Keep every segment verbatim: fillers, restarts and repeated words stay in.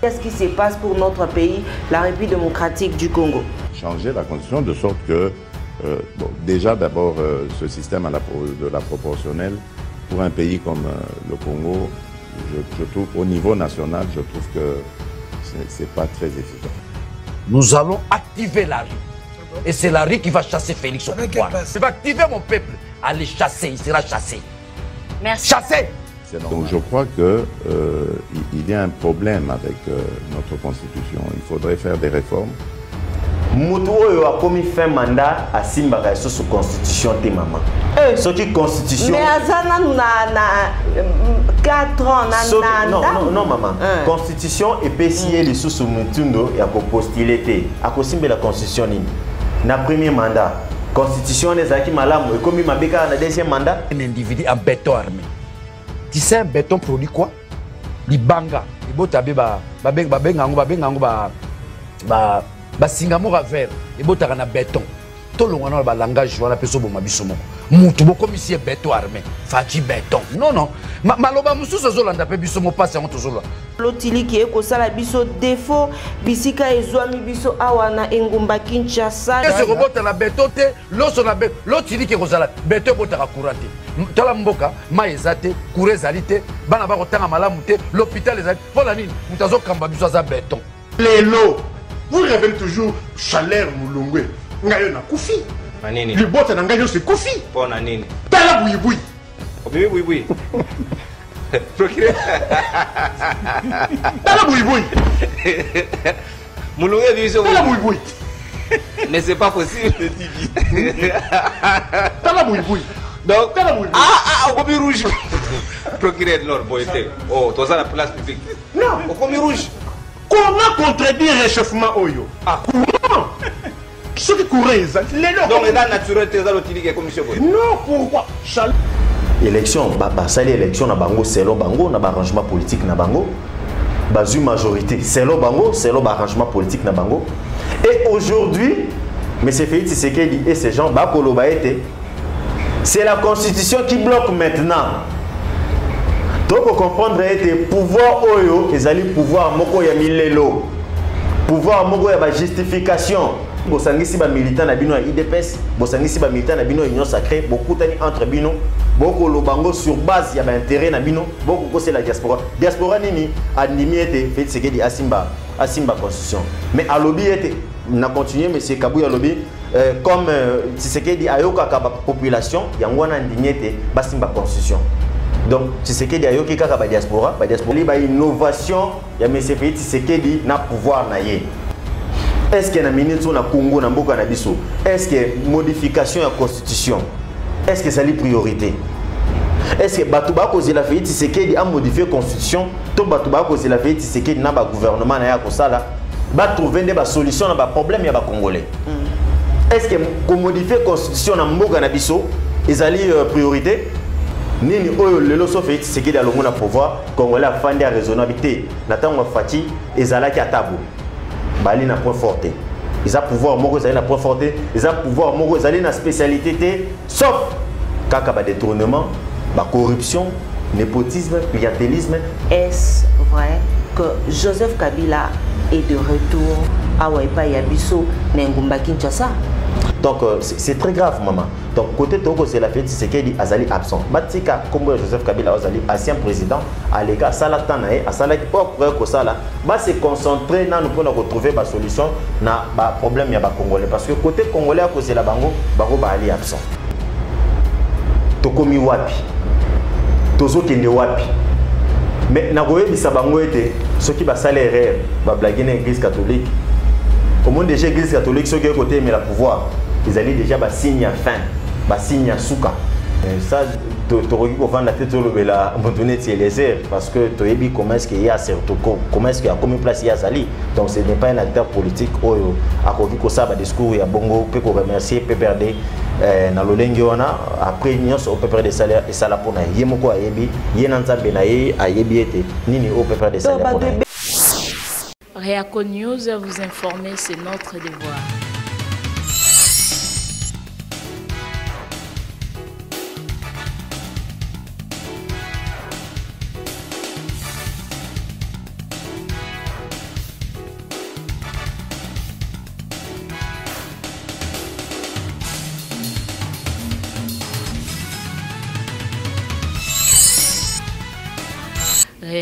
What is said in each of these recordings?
Qu'est-ce qui se passe pour notre pays, la République démocratique du Congo? Changer la constitution de sorte que, euh, bon, déjà d'abord, euh, ce système à la, de la proportionnelle, pour un pays comme euh, le Congo, je, je trouve, au niveau national, je trouve que c'est pas très efficace. Nous allons activer la rue. Et c'est la rue qui va chasser Félix au pouvoir. Il va activer mon peuple. Allez chasser, il sera chassé. Merci. Chasser. Donc je crois qu'il euh, il y a un problème avec euh, notre constitution. Il faudrait faire des réformes. Mutu oyo a commis fin mandat à Simbaka sur sa constitution te maman. Ce qui constitution. Mais azana nous na quatre ans na non non non maman. Constitution et P C L sous sous mutundo ya ko postuler te. A ko simbe la constitution ni. Na premier mandat. Constitution les aki malamu et commis mabeka na deuxième mandat. Un individu en béton armé. Tu sais un béton produit quoi? Libanga. Ibotabe ba ba ba bengango ba bengango ba ba basingamo ka vert ebotaka na béton tolongwana na ba langage wana peso boma biso moko mutu bokomisi béton armé faki béton non non maloba mususu azolanda pe biso mo passe yango tozola lotili ki ekosala biso défaut bisika ezwami biso awa na engumba Kinshasa ese kobota na béton te loso na béton lotili ki ekozala béton ebotaka courant te tala mboka mai eza te courant ezali te bana bakotanga malamu te l'hôpital ezali mpona nini mutu azokamba biso aza béton lelo. Vous révélez toujours chaleur moulongwe. Ngayo na kufi. Manini. Le bote na ngayo c'est kufi. Pour nanini. Tala boui boui. Oui oui oui. Procureur. Tala boui boui. Moulongwe biso. Tala boui boui. Mais c'est pas possible. Tala boui boui. Donc tala boui boui. Ah ah au commis rouge. Procureur Nord boyete. Oh, toi ça la place publique. Non, au commis rouge. Comment contredire le réchauffement Oyo? Ah, courant. Ce qui courant, les donc, l'état naturel, c'est la commission. Non, pourquoi? Élection, bah, bah, ça, l'élection, na bango, c'est le bango, na arrangement politique, na bango. Bah, une majorité, c'est le bango, c'est le arrangement politique, na bango. Et aujourd'hui, M. Félix Tshisekedi et ces gens, bah, c'est la constitution qui bloque maintenant. Donc, vous comprendre que pouvoir oyo, ils allaient pouvoir moko ya milelo, pouvoir moko ya ba justification. Bosangisi ba militant na bino ya I D P S, bosangisi ba militant na bino union sacrée, beaucoup tani entre bino, beaucoup lobango sur base ya ba intérêt na bino, beaucoup ko c'est la diaspora. Diaspora nini andimi était fait ce que dit Asimba, Asimba constitution. Mais à lobby était na continuer monsieur Kabouya lobby euh, comme euh, Tshisekedi ayoka ka population, yangwana ndignité basimba constitution. Donc, Tshisekedi a yoki kaka ba diaspora, ba diaspora li ba innovation ya M. Félix Tshisekedi na pouvoir na ye. Est-ce que na minute na Congo na mboka na biso? Est-ce que modification ya constitution? Est-ce que ça li priorité? Est-ce que batu ba cause la Félix Tshisekedi a modifié constitution? To batu ba cause la Félix Tshisekedi na ba gouvernement na ya ko sala ba trouver des ba solution na ba problème ya ba congolais. Mm. Est-ce que ko modifier constitution na mboka na biso ezali euh, priorité? Nini oyo lelo so Félix Tshisekedi alongo na pouvoir congolais afandi a raisonnabilité natango fati ezalaki atabo bali na point forte ils a pouvoir moko ezali na point forte ils a pouvoir moko ezali na spécialité te sauf kaka ba détournement ba corruption népotisme clientélisme. Est-ce vrai que Joseph Kabila est de retour à Waipa Yabiso Nengumba Kinshasa? Donc euh, c'est très grave maman. Donc côté Togo c'est la fête c'est qu'il azali absent. Batika comme Joseph Kabila azali ancien président à l'égat salatanae à salat pour que ça là va se concentrer dans nous pour retrouver ba solution na ba problème ya ba congolais parce que côté congolais à cause de la bango bango ba ali absent. Tokomi wapi? Tozo kende wapi? Mais na goye bisa bango été ce qui va salaire ba blaguer dans l'église catholique. Au monde déjà l'église catholique ceux qui côté mais la pouvoir ils allaient déjà ba signe à fin, ba signe à souka. Ça, tu aurais pu vendre la tête sur le bela, abandonner tes lézers parce que tu as vu comment est-ce qu'il y a certes comment est-ce qu'il y a combien de place il y a Zali. Donc ce n'est pas un acteur politique. Oyo, à côté de ça, discours il y a bongo, peut remercier, peut perdre. Na lolengi wana après nyonso au pépère de salaire et ça la pour na yemoko ayebi yenanza benaye ayebi ete nini au pépère de salaire pour na. Réaco News vous informer c'est notre devoir.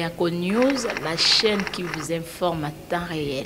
Réaco News, la chaîne qui vous informe à temps réel.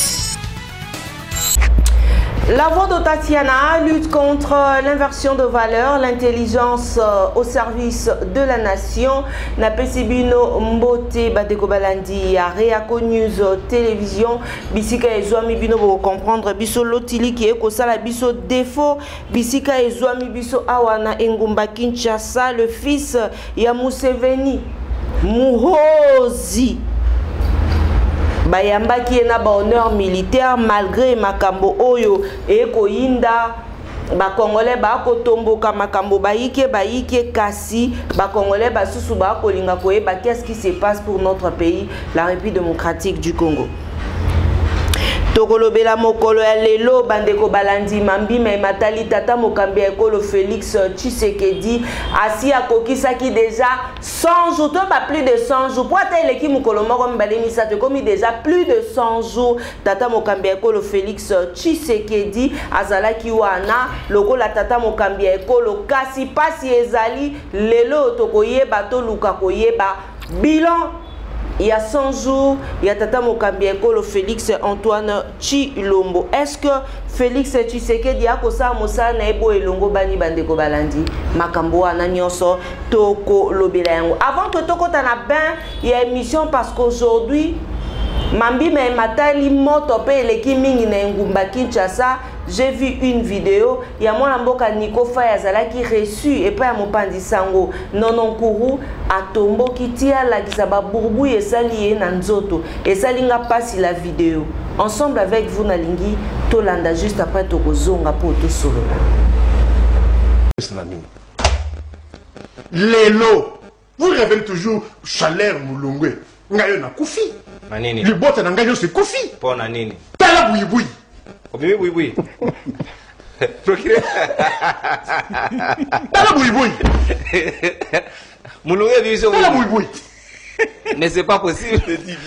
La voix de Tatiana lutte contre l'inversion de valeur, l'intelligence au service de la nation. Napesibino Mbote Badeko Balandi à Réaco News télévision. Bisika Ezouami Bino pour comprendre biso lotili qui est kosala biso défaut. Bisika Ezouami biso awana Engumba Kinshasa, le fils ya Museveni Muhozi. Bayamba qui est na ba honneur militaire malgré makambo oyo e koyinda ba congolais ba ko tomboka makambo baike baike kasi ba congolais ba susu ba kolinga koyeba qu'est-ce qui se passe pour notre pays, la République démocratique du Congo. Tokolobela mokolo ya lelo bandeko balandi mambi me matali tata mokambi ekolo Félix Tshisekedi asi akokisaki déjà cent jours, to pas plus de cent jours. Pour atteindre l'équipe mokolo moko mbalemi ça te commis déjà plus de cent jours. Tata mokambi ekolo Félix Tshisekedi azalaki wana lokola tata mokambi ekolo kasi pasi ezali lelo tokoyeba to luka koyeba bilan. Il y a cent jours, il y a Tata Mokambi Ekolo Félix Antoine Tshilombo. Est-ce que Félix Tshisekedi a kosa mosa na ebo elongo bani bandeko balandi makambo ana nyonso toko lobela yango. Avant que toko tana ben, il y a émission parce qu'aujourd'hui Mambi me matali moto pe eleki mingi na Ngumba Kinshasa. J'ai vu une vidéo, il y a mon amboka Nico Fayazala qui reçu et pas à mon pandisango nonon kourou à tombo qui tient la kisaba bourboui et sali nanzoto et salinga passe la vidéo ensemble avec vous nalingi tolanda juste après tokozonga pour tout solo. Lelo, vous révélez toujours chaleur moulongwe. Ngayo na kufi. Manini. Le bote na ngayo c'est kufi. Pour nanini. Tala boui boui. Oui, oui, oui. Procureur. Tala boui boui. Mouloué vision. Tala boui boui. Mais c'est pas possible.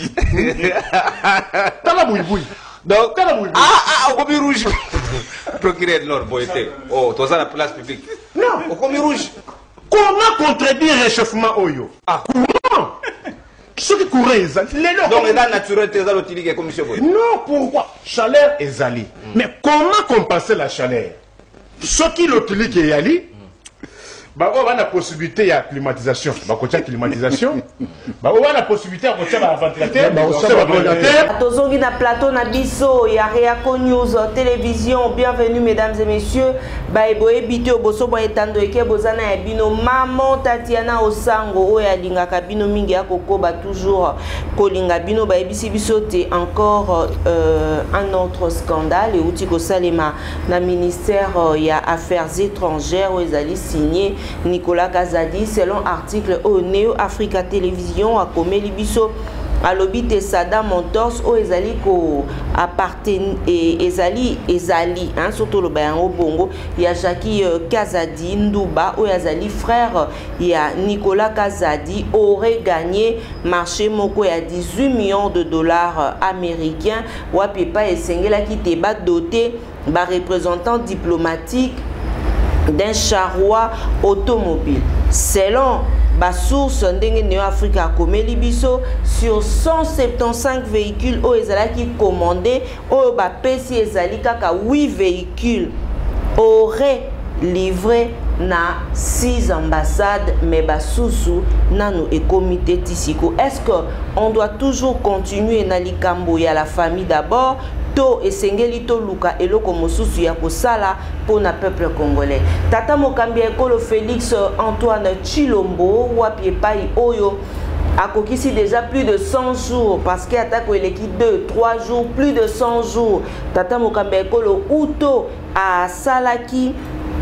Tala boui boui. Donc, Tala boui boui. ah, ah, au commis rouge. Procureur de l'ordre, boyté. Oh, toi ça la place publique. Non. Au commis rouge. Comment contredire réchauffement oyo? Ah, Comment? Ceux qui courent, les donc, l'état naturel, tu as l'autre comme monsieur Boy. non, pourquoi? Chaleur et zali. Mais comment compenser la chaleur? Ceux qui l'utilisent qui est ali, bah on a la possibilité à climatisation. Bah quand il y a climatisation, bah on a la possibilité à côté à ventilateur, bah on a ventilateur. Tozongi na plateau na biso ya Réaco News télévision. Bienvenue mesdames et messieurs. Ba eboye bito boso bo etando eke bozana ya bino maman Tatiana Osango o ya linga kabino mingi akokoba toujours kolinga bino ba ebisi biso te encore euh, un autre scandale et outi ko salema na ministère euh, ya affaires étrangères où ils allaient signer Nicolas Kazadi selon article au Neo Africa Télévision à Komeli biso alobi te Saddam Motors o ezali ko appartient et ezali ezali hein surtout le bayango bongo ya Jackie euh, Kazadi Ndouba o ezali frère ya Nicolas Kazadi aurait gagné marché moko ya dix-huit millions de dollars américains wa pepa esengela ki te ba doté ba représentant diplomatique d'un charroi automobile. Selon ma source ndenge Neo Africa Komeli biso sur cent soixante-quinze véhicules au ezala qui commandé au ba pesi ezali kaka huit véhicules auraient livré na six ambassades mais basusu nano et comité tisiko. Est-ce que on doit toujours continuer na likambo ya la famille d'abord to esengeli to luka eloko mosusu ya kosala pour na peuple congolais? Tata mokambi ekolo Félix Antoine Tshilombo wapi epai oyo akokisi déjà plus de cent jours parce que attaque eleki deux trois jours plus de cent jours. Tata mokambi ekolo uto a salaki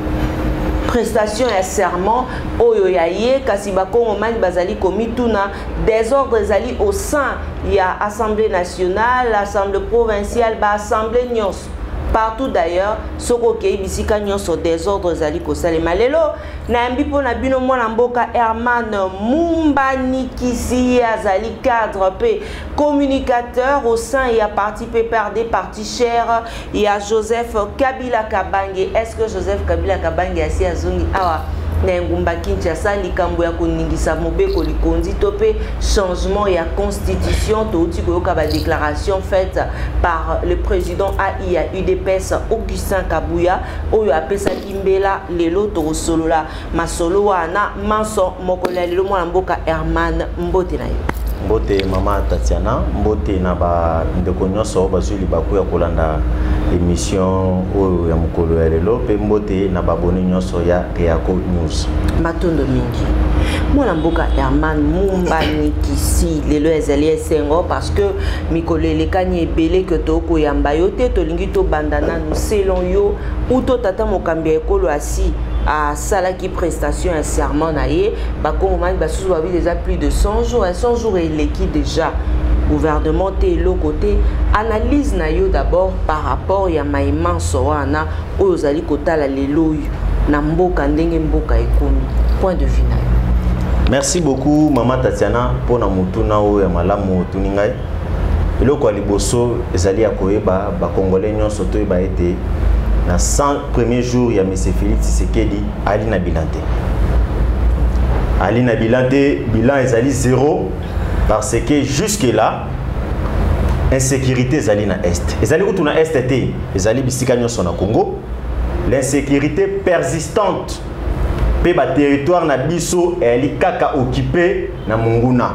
prestation et serment oyo ya ye kasi bakongo mani bazali komituna désordre ezali au sein ya assemblée nationale, assemblée provinciale, ba assemblée nyonso partout d'ailleurs soko kei bisika nyonso désordre ezali kosalema lelo na yambi po na bino mwana mboka Herman Mumbanikisi azali cadre pe communicateur au sein ya parti P P R D parti cher ya Joseph Kabila Kabange. Est-ce que Joseph Kabila Kabange asi azongi awa na ngumba Kinshasa likambo ya koningisa mobeko likonzi topé changement ya constitution touti koyoka ba déclaration faite par le président A I A U D P S Augustin Kabouya oyo apesa kimbela lelo to solola masolo wana manso mokola lelo mwana mboka Herman Mbote na yo Mbote mama Tatiana Mbote na ba ndeko nyonso bazuli bakuya kolanda émission oyo ya mukolo ya lelo pe Mbote na babone nyonso ya Reako News matondo mingi mwana mboka Herman Mumbani kisi lelo ezali esengo parce que mikolo elekani ebele que toko yamba yo te tolingi to bandana nous selon yo ou to tata mokambi ekolo asi à salaki prestation un serment naie ba komani ba sous déjà plus de cent jours et cent jours et l'équipe déjà gouvernement et le côté analyse na yo d'abord par rapport ya maïman soana ozali kotala lelo na mboka ndenge mboka ekomi point de vue na yo. Merci beaucoup maman Tatiana pour na mutuna o ya malamu tuningai eloko liboso ezali akoyeba ba congolais nyonso to ba été na cent premiers jours ya monsieur Félix Tshisekedi ali na bilante ali na bilante bilan ezali zéro parce que jusque là insécurité ezali na est ezali kutu na est te ezali bisika nyonso na Congo l'insécurité persistante pe ba territoire na biso eli kaka occupé na Munguna.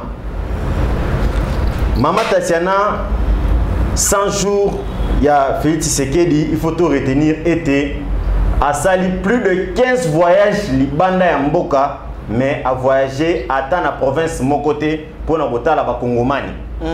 Mama Tatiana cent jours ya Félix Tshisekedi il faut tout retenir était a sali plus de quinze voyages libanda ya mboka mais a voyagé atteint la province mon côté pour na botala ba Kongomani.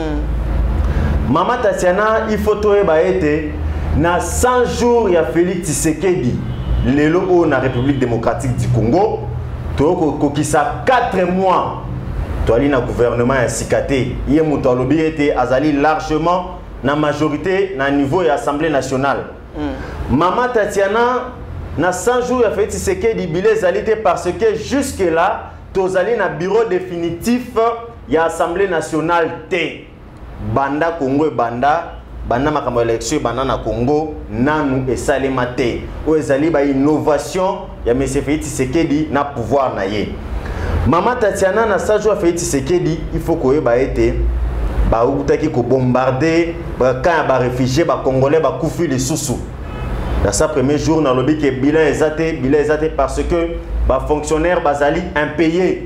Mm. Mama Tatiana il faut tout eba était na cent jours ya Félix Tshisekedi lelo o na République démocratique du Congo to ko kisa quatre mois to ali na gouvernement ya sikate ye muto alobi était azali largement na majorité na niveau ya Assemblée nationale. Mm. Mama Tatiana na cent jours ya Félix Tshisekedi bilé zalité parce que jusque là tozali na bureau définitif ya Assemblée nationale T banda Congo et banda banda makambo élection banda na Congo nanu esalema te o ezali ba innovation ya monsieur Félix Tshisekedi na pouvoir na ye. Mama Tatiana na cent jours ya Félix Tshisekedi il faut koyeba ete ba ukutaki ko bombarder ba ka ba réfugiés ba congolais ba kufi les sousou. Dans sa premier jour dans le bilan bilan exacté bilan exacté parce que ba fonctionnaire bazali impayé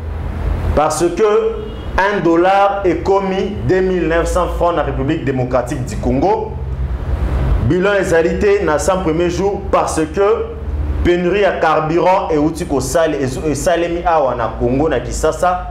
parce que un dollar est commis deux mille neuf cents francs dans la République démocratique du Congo. Bilan exacté dans sa premier jour parce que pénurie à carburant et outils ko sale et salemi awa na Congo na Kisasa.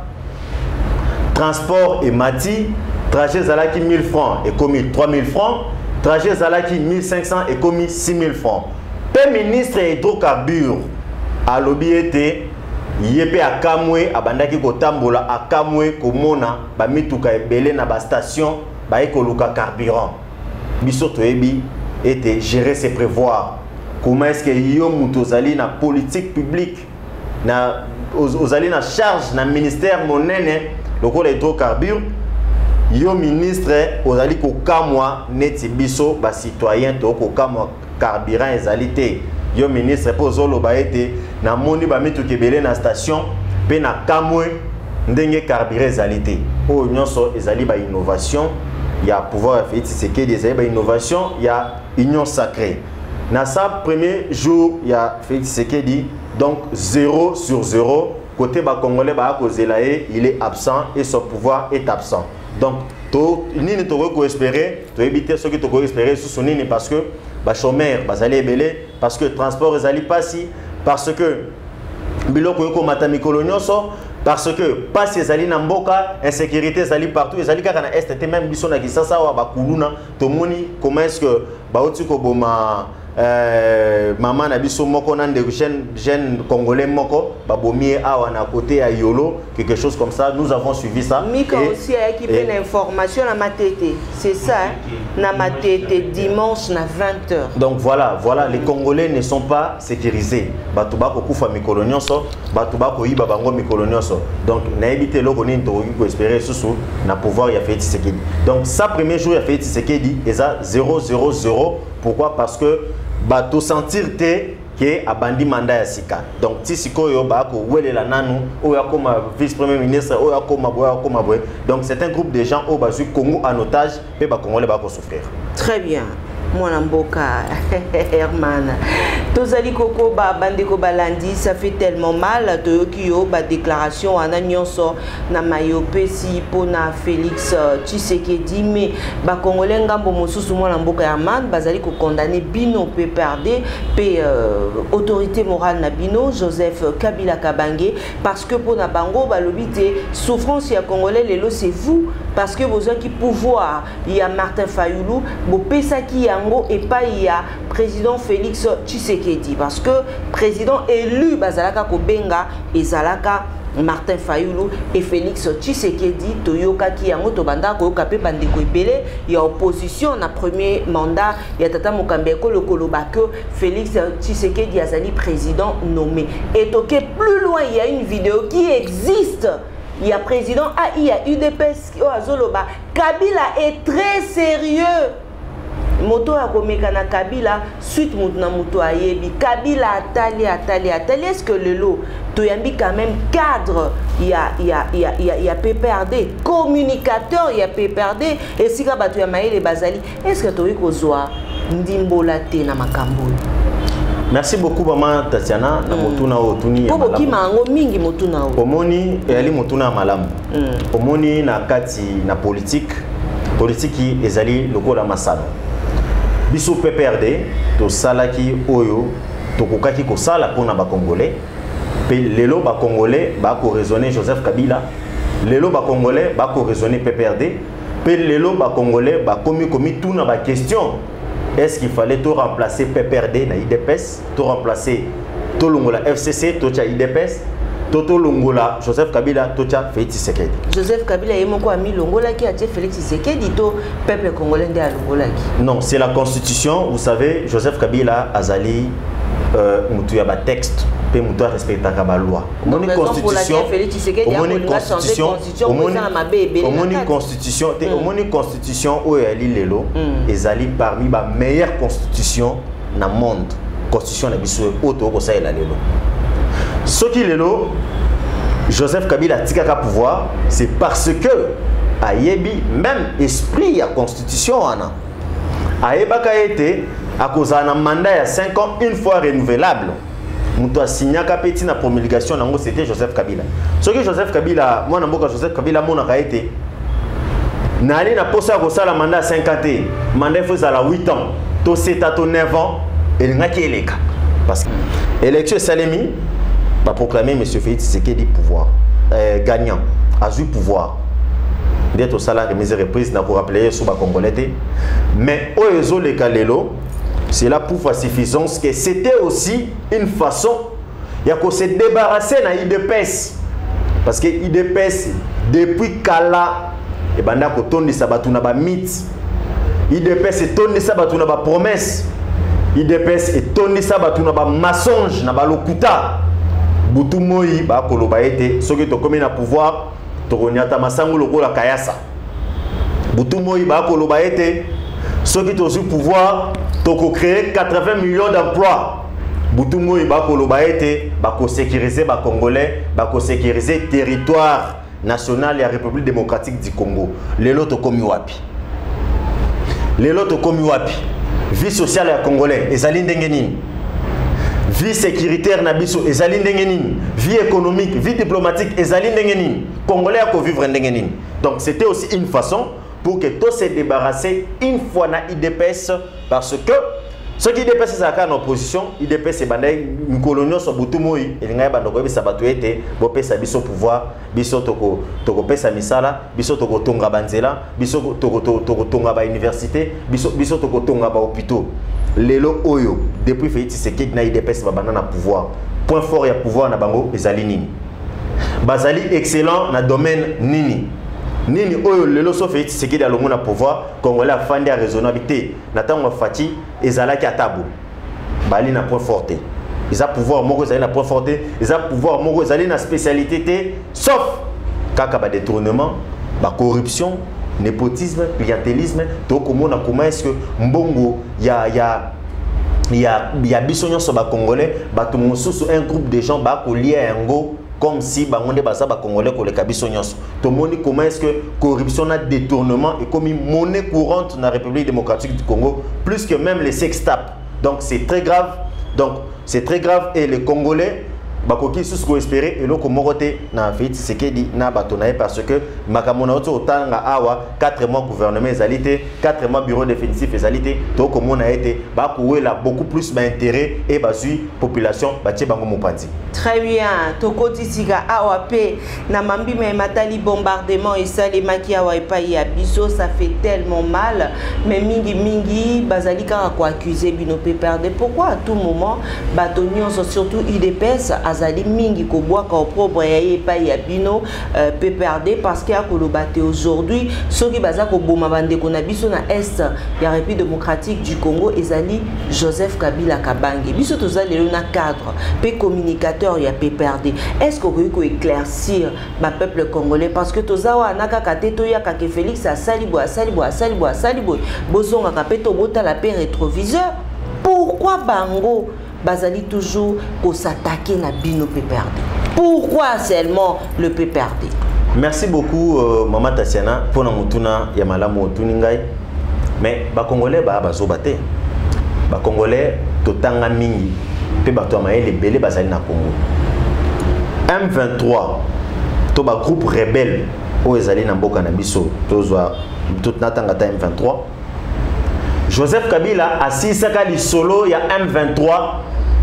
Transport et mati, trajet zalaki mille francs et commis trois mille francs, trajet zalaki mille cinq cents et commis six mille francs. Pe ministre hydrocarbures a lobby été yépe à Kamwe abandaki kotambola à Kamwe komona ba mituka ebele na ba station ba ekoluka carburant. Biso toyebi était gérer ses prévoir. Comment est-ce que yo mutozali na politique publique na ozali na charge na ministère monene loko les hydrocarbures yo ministre ozali ko kamwa neti biso ba citoyen to ko kamwa carburant ezalité yo ministre po zolo ba ete na moni ba mitu kebele na station pe na kamwe ndenge carburant ezalité o nyonso ezali ba innovation ya pouvoir Félix Tshisekedi ezali ba innovation ya union sacrée na sa premier jour ya Félix Tshisekedi donc zéro sur zéro côté ba congolais ba kozelae il est absent et son pouvoir est absent donc to nini to ko espérer to éviter ce que to ko espérer sous nini parce que ba chômeur bazali ebele parce que transport ezali pasi parce que biloko ko matami kolonyoso parce que passe ezali na mboka insécurité ezali partout ezali kaka na est te même biso na Kisasa wa bakuluna to moni comment est-ce que ba oti ko boma Euh, maman na biso moko na de jeune jeune congolais moko babomier awa na côté à Yolo quelque chose comme ça nous avons suivi ça Mika et, aussi a équipé l'information na matete c'est ça hein? Na matete dimanche na vingt heures donc voilà voilà les Congolais ne sont pas sécurisés batu bako kufa mikolo nyonso batu bako yiba bango mikolo nyonso donc na éviter loko ni to ko espérer susu na pouvoir ya Félix Tshisekedi donc ça premier jour ya Félix Tshisekedi eza zéro zéro zéro pourquoi parce que bato sentir te que que abandi mandat ya sika. Donc si sikoyo ba ko welela nanu o ya koma vice premier ministre o ya koma boya koma boy. Donc c'est un groupe de gens au basu Congo en otage pe ba congolais ba ko souffrir. Très bien. Mwana mboka Herman tozali koko ba bandeko balandi ça fait tellement mal toyoki yo ba déclaration ana nyonso na mayope si pona Félix Tshisekedi mais ba congolais ngambo mosusu mwana mboka Herman bazali ko condamner bino P P R D pe euh, autorité morale na bino Joseph Kabila Kabange parce que pona bango balobité souffrance ya congolais lelo c'est vous parce que besoin qui pouvoir il y a Martin Fayulu bo pesa ki ya et pas il y a président Félix Tshisekedi parce que président élu bazalaka Kobenga et Zalaka Martin Fayulu et Félix Tshisekedi toyoka ki yango to banda ko kapé bandeko ebele il y a opposition na premier mandat il y a tata Mokambeko le koloba que Félix Tshisekedi azali président nommé et toke plus loin il y a une vidéo qui existe. Il y a président ah il y a U D P S oh azoloba Kabila est très sérieux. Moto a komeka na Kabila suite mutuna moto ayebi Kabila atali atali atali est-ce que le lot toyambi quand même cadre il y a il y a il y a il y a, il y a P P R D communicateur il y a P P R D et si ka batu ya maele bazali est-ce que toyi kozwa ndimbola te na makambo. Merci beaucoup maman Tatiana na motuna otuni ya malamu. Pobo kimango mingi motuna o. Omoni yali motuna malamu. Omoni na kati na politique politique ezali lokola masano. Biso P P R D to salaki oyo to kokaki ko sala pona ba congolais pe lelo ba congolais ba ko raisonner Joseph Kabila lelo ba congolais ba ko raisonner P P R D pe lelo ba congolais ba komi komi tout na ba question est-ce qu'il fallait tout remplacer P P R D na I D P S tout remplacer to longola F C C to cha I D P S Toto Longola, Joseph Kabila, Tocha, Félix Tshisekedi. Joseph Kabila est mon ami Longola qui a dit Félix Tshisekedi, to peuple congolais de Longola. Non, c'est la constitution. Vous savez, Joseph Kabila Azali, euh, Moutouya texte, puis Moutouya respecte la loi. Mon constitution, mon constitution, mon constitution, mon constitution, où est Lelo, Ezali parmi les meilleures constitutions dans le monde. Constitution la biso auto ko sa ela lelo. Ce qui lelo Joseph Kabila tikaka pouvoir, c'est parce que ayebi même esprit ya constitution ana. Ayebaka été à cause d'un mandat ya cinq ans une fois renouvelable. Muto a signé ka petit na promulgation nango c'était Joseph Kabila. Ce que Joseph Kabila, moi na mboka Joseph Kabila mona ka été nali na posa ko sala mandat cinquante, mandat faut ça la huit ans, to sept à to neuf ans. Et il parce que l'élection Salemi va proclamer M. Félix Tshisekedi pouvoir euh, gagnant, a eu pouvoir d'être au salaire de mes reprises n'a pas rappelé sur la Congolais. Mais au réseau les Kalelo, c'est là pour faire suffisance que c'était aussi une façon il y a qu'on se débarrasser dans I D P S parce que I D P S depuis Kala et banda ko tondi sabatuna ba mythe I D P S est tondi sabatuna ba promesse. I D P S et Tony Sabatuna ba mensonge na ba lokuta butu moi ba koloba ete soki to komi na pouvoir to konyata masango lokola kayasa butu moi ba koloba ete soki to su pouvoir to ko créer quatre-vingts millions d'emplois butu moi ba koloba ete ba ko sécuriser ba congolais ba ko sécuriser territoire national ya République démocratique du Congo lelo to komi wapi lelo to komi wapi vie sociale ya congolais ezali ndenge nini vie sécuritaire na biso ezali ndenge nini vie économique vie diplomatique ezali ndenge nini congolais a ko vivre ndenge nini. Donc c'était aussi une façon pour que tous se débarrasser une fois na I D P S parce que ce qui I D P S c'est en opposition I D P S c'est bandai coloniaux so butumoi elinga bandoko be sabato ete bo pesa biso pouvoir biso toko toko pesa misala biso toko tonga banzela biso toko toko tonga ba université biso biso toko tonga ba hôpitaux lelo oyo depuis Félix Tshisekedi na I D P S ba banana pouvoir point fort ya pouvoir na bango ezali nini bazali excellent na domaine nini nini oyo lelo so Félix Tshisekedi alongo na pouvoir congolais afandi a raisonnabilité na tango fati ezalaki atabo bali na point forte ils a pouvoir moko ezali na point forte ils a pouvoir moko ezali na spécialité té sauf kaka ba détournement ba corruption népotisme clientélisme to komona comment est-ce que mbongo ya ya il y a il y a bisogno sur ba congolais bato mosusu un groupe de gens ba ko lié ngo comme si bangonde basa ba congolais ko le kabiso nyonso to moni comment est-ce que corruption na détournement est comme monnaie courante dans la République démocratique du Congo plus que même les sextapes. Donc c'est très grave. Donc c'est très grave et les Congolais bakoki sous ko espérer et loko moroté na fait ce qui dit na batonaye parce que makamona auto tanga awa quatre mois gouvernement ezalité quatre mois bureau définitif ezalité to comme on a été ba la beaucoup plus d'intérêt et bazui population batie bango mopandi. Très bien, tokoti sika awa pe na mambi me matali bombardement et ça les maki awa epa ya biso ça fait tellement mal mais mingi mingi bazali ka ko accuser bino pe perdre pourquoi à tout moment batonion surtout I D P S azali mingi ko boaka au propre ya epa ya bino pe perdre parce qu'il y a ko lobate aujourd'hui soki baza ko boma bande ko na biso na est ya République démocratique du Congo ezali Joseph Kabila Kabange biso tozali le na cadre pe communicateur ya pe perdre est-ce que vous pouvez éclaircir ma peuple congolais parce que tozawa naka kateto ya ka ke Félix a salibo a salibo a salibo a salibo bozonga ka peto bota la paix rétroviseur pourquoi bango bazali toujours ko s'attaquer na bino pe perdre pourquoi seulement le pe perdre. Merci beaucoup euh, Mama Tatiana pour na mutuna ya malamu tuningai mais ba congolais ba bazo baté ba congolais totanga mingi pe bato amaele belé bazali na Congo M vingt-trois to ba groupe rebelle o ezali na mboka na biso tozwa tout natanga ta M vingt-trois Joseph Kabila asisaka li solo ya M vingt-trois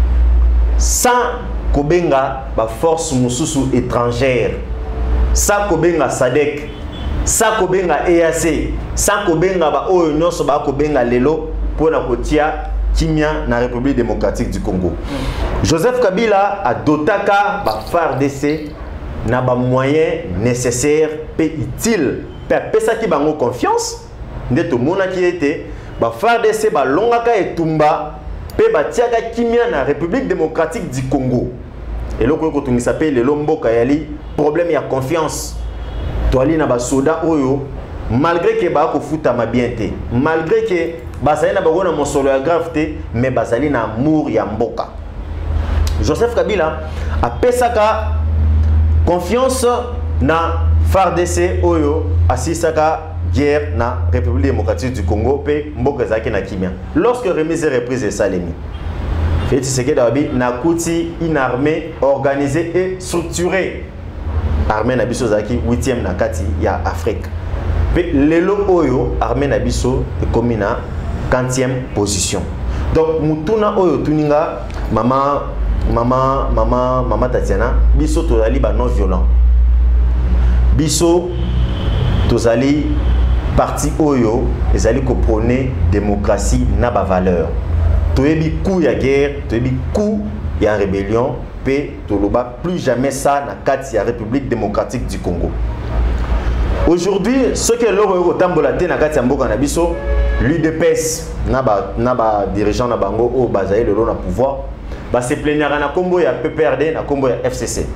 sans kobenga ba force mususu étrangère sans kobenga Sadek sans kobenga E A C sans kobenga ba oyo nyonso ba kobenga lelo pona kotia kimia na République démocratique du Congo. Mm. Joseph Kabila a dotaka ba F A R D C na ba moyens nécessaires pe utile pe pesa ki bango confiance ndeto mona ki était ba F A R D C ba longaka etumba pe ba tiaka kimia na République démocratique du Congo. Et loko ko tungi s'appelle le lomboka yali problème ya confiance. Toali na ba soda oyo malgré que ba ko futa ma bienté malgré que bazali na bagona mosolo ya gravité mais bazali na amour ya mboka. Joseph Kabila a pesaka confiance na F A R D C oyo asisaka guerre na République démocratique du Congo pe mboka zaki na kimia lorsque remise et reprise de Salemi fait ce que dabi na kuti une armée organisée et structurée armée na biso zaki huitième na kati ya Afrique pe lelo oyo armée na biso ekomi na quantième position. Donc mutuna oyo tuninga mama mama mama mama Tatiana biso tozali ba non violent biso tozali parti oyo ezali ko prôner démocratie na ba valeur toyebi coup ya guerre toyebi coup ya rébellion pe toloba plus jamais ça na kati ya République démocratique du Congo. Aujourd'hui ce que l'oro tambola te na kati ya mboka na biso l'U D P S na ba na ba dirigeant na bango o bazaye le na pouvoir ba se plaindre na kombo ya P P R D na kombo ya F C C.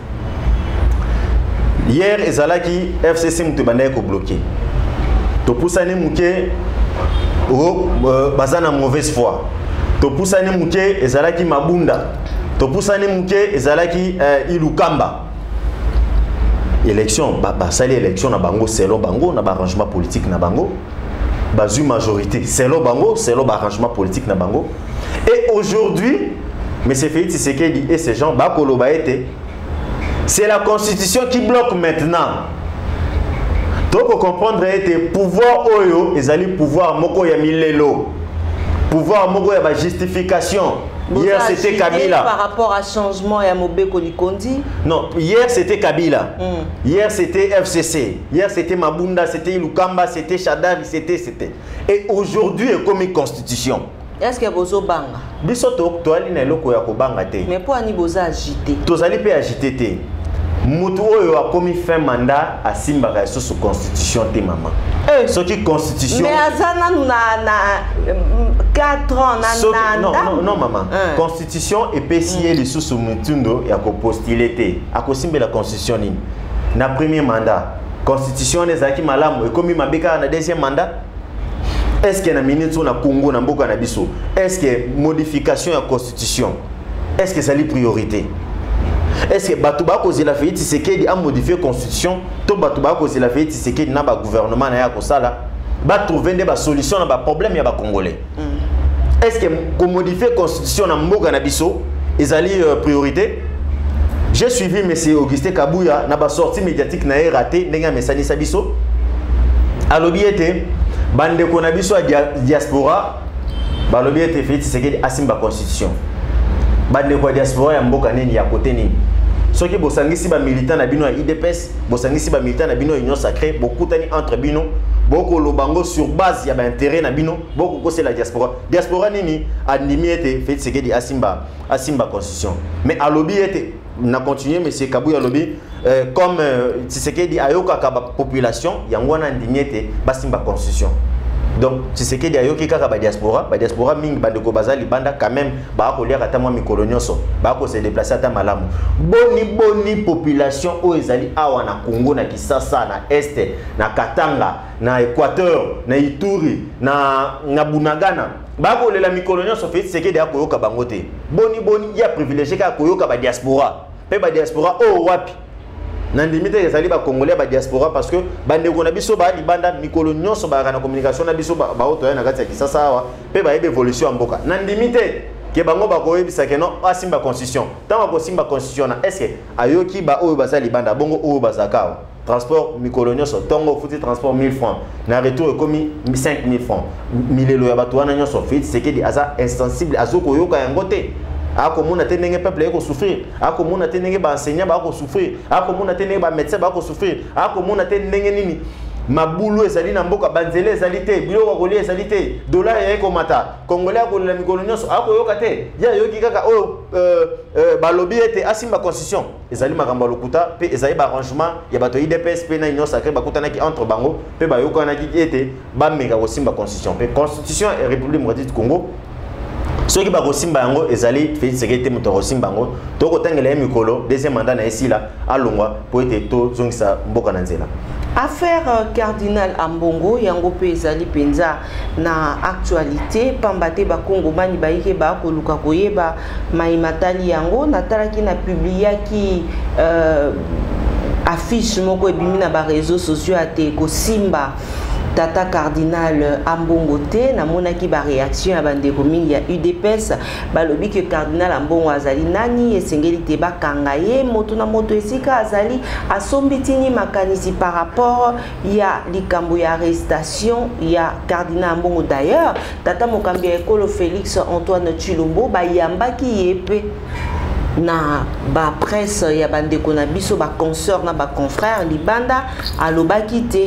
Hier ezalaki F C C mutu bandaye ko bloquer to pusane muke o bazana mauvaise foi to pusane muke ezalaki mabunda to pusane muke ezalaki uh, ilukamba élection ba basali élection na bango selon bango na ba arrangement politique na bango bazu majorité selon bango selon ba arrangement politique na bango et aujourd'hui M. Félix Tshisekedi et ces gens ba koloba été c'est la constitution qui bloque maintenant. Donc on comprendre était pouvoir oyo ezali pouvoir moko ya milelo pouvoir moko ya ba justification. Hier c'était Kabila par rapport à changement ya Mobeko Likondi. Non, hier c'était Kabila. Mm. Hier c'était F C C. Hier c'était Mabunda, c'était Ilukamba, c'était Chadavi, c'était c'était. Et aujourd'hui est comme une constitution. Est-ce que bozo banga? Biso to to ali na eloko ya ko banga te. Mais pour ani boza agité. Tozali pe agité te. Mutu oyo a commis fin mandat à Simbaka sous constitution te maman. Eh, ce qui constitution. Mais azana na na quatre ans na so, na. Non non non maman. Hein. Constitution et P C L sous sous mutundo ya ko postuler te. A ko simbe la constitution ni. Na premier mandat. Constitution les aki malamu et commis mabeka na deuxième mandat. est-ce que na minute na Congo na mboka na biso est-ce que modification de la constitution est-ce que c'est la priorité? Est-ce que Batouba cause la faillite Tshisekedi a modifié la constitution? Tout Batouba cause la faillite Tshisekedi n'a pas gouvernement na ya kosala ba trouver des solutions na ba problème ya ba congolais. Mm. Est-ce que modifier la constitution na mboka na biso ezali euh, priorité? J'ai suivi M. Augustin Kabouya na ba sortie médiatique na raté ndenge mesani sa biso. Alobi était bande ko na biso dia, diaspora balobi était fait Tshisekedi asimba constitution. Bande ko diaspora ya mboka nini ya côté nini. Soki bosangisi ba militant na bino ya I D P S, bosangisi ba militant na bino union sacrée, bokutani entre bino, boko lobango sur base ya ba intérêt na bino, boko ko c'est la diaspora. Diaspora nini andimi était fait Tshisekedi asimba asimba constitution. Mais alobi était na continuer monsieur Kabouya alobi euh, comme euh, Tshisekedi ayoka ka population yangwana andimi était basimba constitution. Donc Tshisekedi ayoki kaka ba diaspora, ba diaspora mingi bandeko bazali banda quand même ba ko lia kata mwa mikolo nyonso, ba ko se déplacer ata malamu. Boni boni population o ezali awa na Congo na Kisasa na Este, na Katanga, na Équateur, na Ituri, na na Bunagana. Ba ko lela mikolo nyonso fait Tshisekedi akoyoka bango te. Boni boni ya privilégié ka koyoka ba diaspora. Pe ba diaspora o wapi? Nandimite ezali ba congolais ba diaspora parce que bandeko na biso ba libanda mikolo nyonso ba na communication na biso ba auto ya na kati ya Kisasa awa pe ba ebe évolution mboka nandimite ke bango ba ko yebisa ke non asimba constitution tant ba simba constitution na est-ce que ayoki ba oyo ba libanda bongo oyo ba zakao transport mikolo nyonso tongo futi transport mille francs na retour komi cinq mille francs milelo ya bato wana nyonso fit c'est que di aza insensible azoko yoka yango te. Ako muna tenenge peuple eko souffrir, ako muna tenenge ba enseignant ba ko souffrir, ako muna tenenge ba médecin ba ko souffrir, ako muna tenenge nini mabulu ezali na mboka banzele ezali te, biloko kolia ezali te, dollar ya eko mata, congolais ko la mikolo nyonso ako yoka te, ya yoki kaka o euh euh balobi ete asimba constitution, ezali makambo lokuta pe ezali ba arrangement ya bato I D P S pe na union sacrée bakutana ki entre bango pe ba yokana ki ete ba meka ko simba constitution, pe constitution et République démocratique du Congo. Ceux qui ont simba yango ezali fait sécurité moto simba yango to ko tangela mikolo deuxième mandat na esila alongwa po ete to zongisa mboka na nzela. Affaire euh, cardinal Ambongo yango pe ezali penza na actualité pambate ba Congo bani ba yeke ba ko luka koyeba maimatali yango natalaki na publiaki euh, affiche moko ebimi na ba réseaux sociaux ate ko simba Tata Cardinal Ambongo te na monaki ba réaction ya bandeko mingi ya U D P S balobi que Cardinal Ambongo azali nani esengeli te bakanga ye moto na moto esika azali asombitini makanisi par rapport ya likambo ya arrestation ya Cardinal Ambongo. D'ailleurs Tata Mokambi ekolo Félix Antoine Tshilombo ba yambaki yepe na ba presse ya bandeko na biso ba consort na ba confrère libanda alobaki te